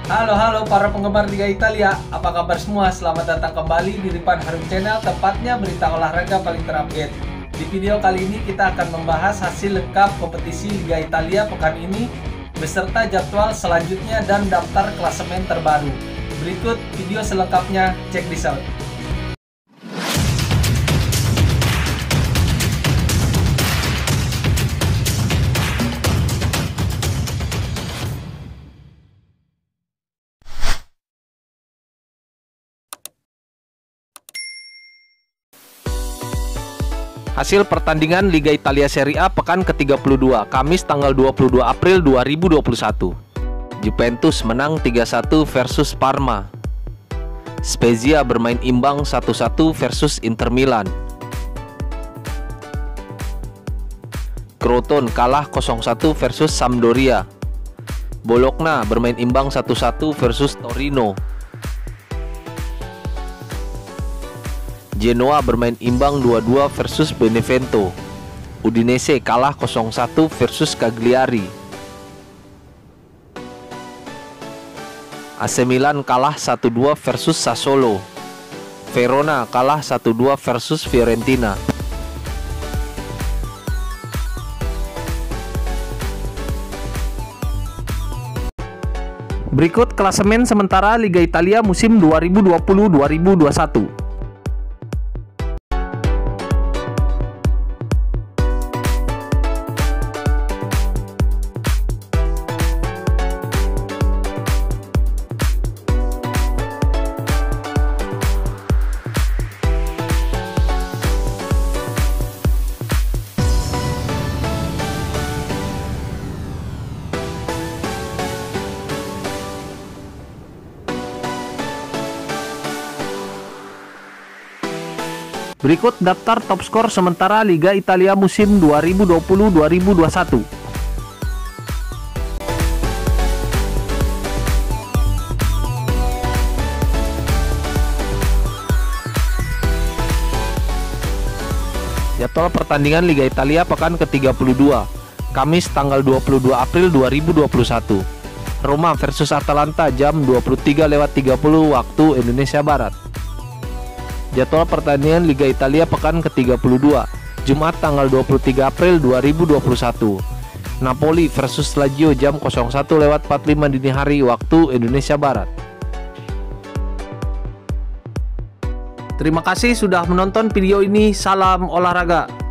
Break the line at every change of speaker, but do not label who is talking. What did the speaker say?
Halo para penggemar Liga Italia, apa kabar semua? Selamat datang kembali di Ripan Harum Channel, tempatnya berita olahraga paling terupdate. Di video kali ini kita akan membahas hasil lengkap kompetisi Liga Italia pekan ini, beserta jadwal selanjutnya dan daftar klasemen terbaru. Berikut video selengkapnya, check this out. Hasil pertandingan Liga Italia Serie A pekan ke-32, Kamis tanggal 22 April 2021. Juventus menang 3-1 versus Parma. Spezia bermain imbang 1-1 versus Inter Milan. Crotone kalah 0-1 versus Sampdoria. Bologna bermain imbang 1-1 versus Torino. Genoa bermain imbang 2-2 versus Benevento. Udinese kalah 0-1 versus Cagliari. AC Milan kalah 1-2 versus Sassuolo. Verona kalah 1-2 versus Fiorentina. Berikut klasemen sementara Liga Italia musim 2020-2021. Berikut daftar top skor sementara Liga Italia musim 2020-2021. Jadwal pertandingan Liga Italia pekan ke-32, Kamis tanggal 22 April 2021. Roma versus Atalanta jam 23.30 waktu Indonesia Barat. Jadwal pertandingan Liga Italia pekan ke-32, Jumat tanggal 23 April 2021. Napoli versus Lazio jam 01.45 dini hari waktu Indonesia Barat. Terima kasih sudah menonton video ini. Salam olahraga.